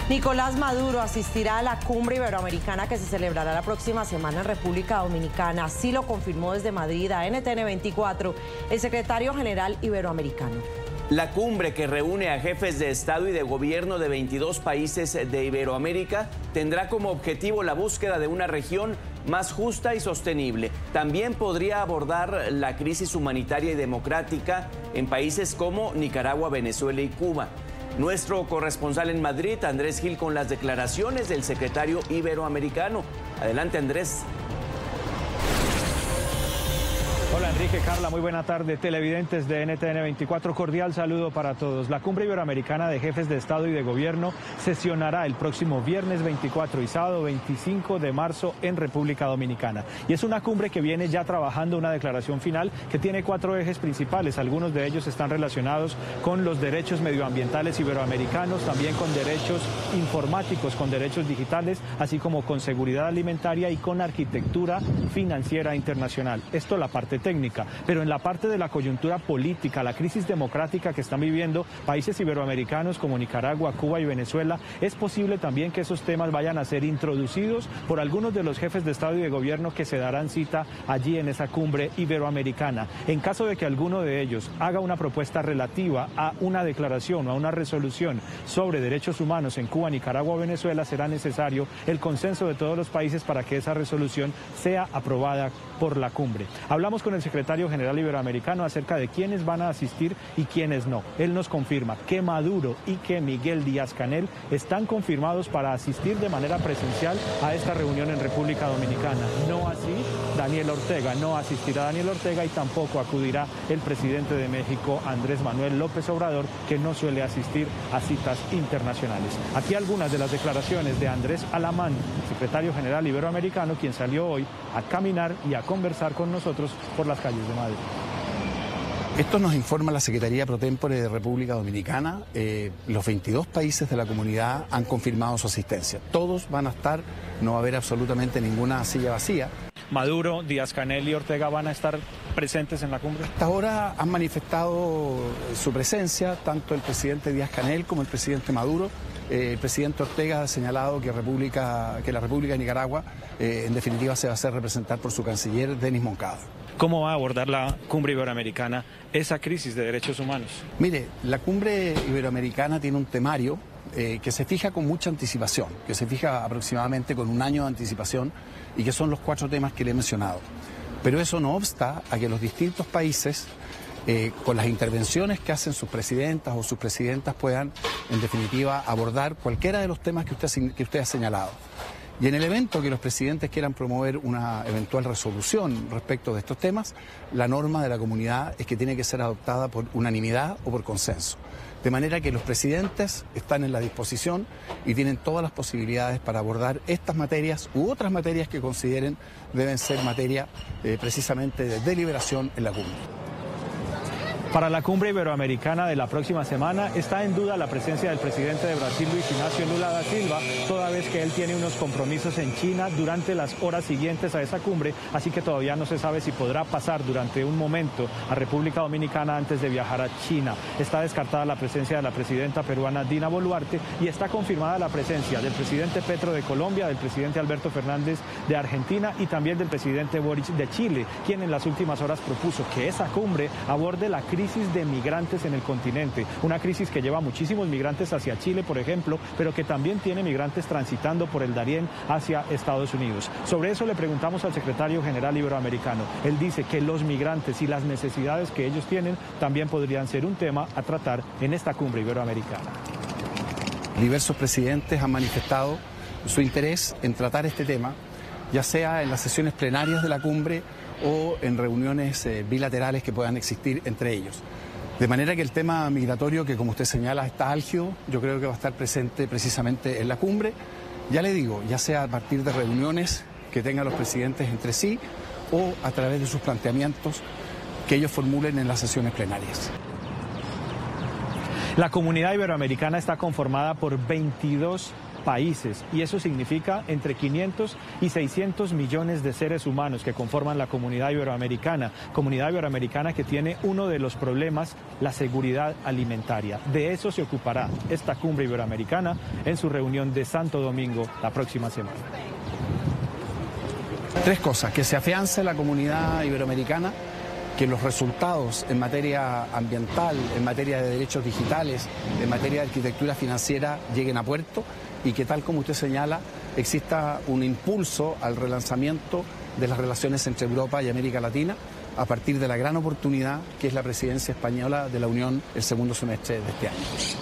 Nicolás Maduro asistirá a la cumbre iberoamericana que se celebrará la próxima semana en República Dominicana. Así lo confirmó desde Madrid a NTN 24 el secretario general iberoamericano. La cumbre, que reúne a jefes de Estado y de Gobierno de 22 países de Iberoamérica, tendrá como objetivo la búsqueda de una región más justa y sostenible. También podría abordar la crisis humanitaria y democrática en países como Nicaragua, Venezuela y Cuba. Nuestro corresponsal en Madrid, Andrés Gil, con las declaraciones del secretario iberoamericano. Adelante, Andrés. Hola Enrique, Carla, muy buena tarde. Televidentes de NTN 24, cordial saludo para todos. La cumbre iberoamericana de jefes de Estado y de Gobierno sesionará el próximo viernes 24 y sábado 25 de marzo en República Dominicana. Y es una cumbre que viene ya trabajando una declaración final que tiene 4 ejes principales. Algunos de ellos están relacionados con los derechos medioambientales iberoamericanos, también con derechos informáticos, con derechos digitales, así como con seguridad alimentaria y con arquitectura financiera internacional. Esto la parte técnica, pero en la parte de la coyuntura política, la crisis democrática que están viviendo países iberoamericanos como Nicaragua, Cuba y Venezuela, es posible también que esos temas vayan a ser introducidos por algunos de los jefes de Estado y de Gobierno que se darán cita allí en esa cumbre iberoamericana. En caso de que alguno de ellos haga una propuesta relativa a una declaración o a una resolución sobre derechos humanos en Cuba, Nicaragua o Venezuela, será necesario el consenso de todos los países para que esa resolución sea aprobada por la cumbre. Hablamos con el secretario general iberoamericano acerca de quiénes van a asistir y quiénes no. Él nos confirma que Maduro y que Miguel Díaz-Canel están confirmados para asistir de manera presencial a esta reunión en República Dominicana. No así Daniel Ortega, no asistirá Daniel Ortega y tampoco acudirá el presidente de México, Andrés Manuel López Obrador, que no suele asistir a citas internacionales. Aquí algunas de las declaraciones de Andrés Alamán, secretario general iberoamericano, quien salió hoy a caminar y a conversar con nosotros por las calles de Madrid. Esto nos informa la Secretaría Pro Tempore de República Dominicana. Los 22 países de la comunidad han confirmado su asistencia. Todos van a estar, no va a haber absolutamente ninguna silla vacía. Maduro, Díaz-Canel y Ortega van a estar presentes en la cumbre. Hasta ahora han manifestado su presencia tanto el presidente Díaz-Canel como el presidente Maduro. El presidente Ortega ha señalado que la República de Nicaragua en definitiva se va a hacer representar por su canciller Denis Moncada. ¿Cómo va a abordar la cumbre iberoamericana esa crisis de derechos humanos? Mire, la cumbre iberoamericana tiene un temario que se fija con mucha anticipación, que se fija aproximadamente con un año de anticipación y que son los 4 temas que le he mencionado. Pero eso no obsta a que los distintos países, con las intervenciones que hacen sus presidentas o sus presidentas, puedan, en definitiva, abordar cualquiera de los temas que usted ha señalado. Y en el evento que los presidentes quieran promover una eventual resolución respecto de estos temas, la norma de la comunidad es que tiene que ser adoptada por unanimidad o por consenso. De manera que los presidentes están en la disposición y tienen todas las posibilidades para abordar estas materias u otras materias que consideren deben ser materia precisamente de deliberación en la cumbre. Para la cumbre iberoamericana de la próxima semana está en duda la presencia del presidente de Brasil, Luis Ignacio Lula da Silva, toda vez que él tiene unos compromisos en China durante las horas siguientes a esa cumbre, así que todavía no se sabe si podrá pasar durante un momento a República Dominicana antes de viajar a China. Está descartada la presencia de la presidenta peruana Dina Boluarte y está confirmada la presencia del presidente Petro de Colombia, del presidente Alberto Fernández de Argentina y también del presidente Boric de Chile, quien en las últimas horas propuso que esa cumbre aborde la crisis de migrantes en el continente, una crisis que lleva muchísimos migrantes hacia Chile, por ejemplo, pero que también tiene migrantes transitando por el Darién hacia Estados Unidos. Sobre eso le preguntamos al secretario general iberoamericano. Él dice que los migrantes y las necesidades que ellos tienen también podrían ser un tema a tratar en esta cumbre iberoamericana. Diversos presidentes han manifestado su interés en tratar este tema, ya sea en las sesiones plenarias de la cumbre o en reuniones bilaterales que puedan existir entre ellos. De manera que el tema migratorio, que como usted señala está álgido, yo creo que va a estar presente precisamente en la cumbre. Ya le digo, ya sea a partir de reuniones que tengan los presidentes entre sí o a través de sus planteamientos que ellos formulen en las sesiones plenarias. La comunidad iberoamericana está conformada por 22 países, y eso significa entre 500 y 600 millones de seres humanos que conforman la comunidad iberoamericana que tiene uno de los problemas, la seguridad alimentaria. De eso se ocupará esta cumbre iberoamericana en su reunión de Santo Domingo la próxima semana. Tres cosas: que se afiance la comunidad iberoamericana, que los resultados en materia ambiental, en materia de derechos digitales, en materia de arquitectura financiera lleguen a puerto, y que, tal como usted señala, exista un impulso al relanzamiento de las relaciones entre Europa y América Latina a partir de la gran oportunidad que es la presidencia española de la Unión el segundo semestre de este año.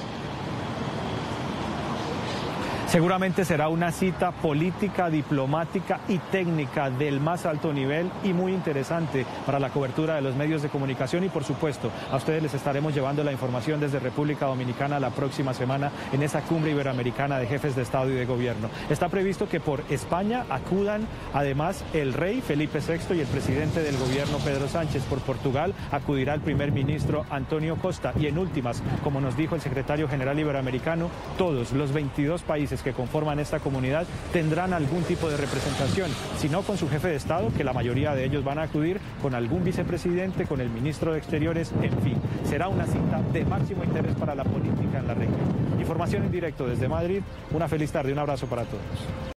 Seguramente será una cita política, diplomática y técnica del más alto nivel y muy interesante para la cobertura de los medios de comunicación, y por supuesto a ustedes les estaremos llevando la información desde República Dominicana la próxima semana en esa cumbre iberoamericana de jefes de Estado y de Gobierno. Está previsto que por España acudan además el rey Felipe VI y el presidente del gobierno Pedro Sánchez. Por Portugal acudirá el primer ministro Antonio Costa, y en últimas, como nos dijo el secretario general iberoamericano, todos los 22 países que conforman esta comunidad tendrán algún tipo de representación, si no con su jefe de Estado, que la mayoría de ellos van a acudir, con algún vicepresidente, con el ministro de Exteriores, en fin. Será una cita de máximo interés para la política en la región. Información en directo desde Madrid. Una feliz tarde, un abrazo para todos.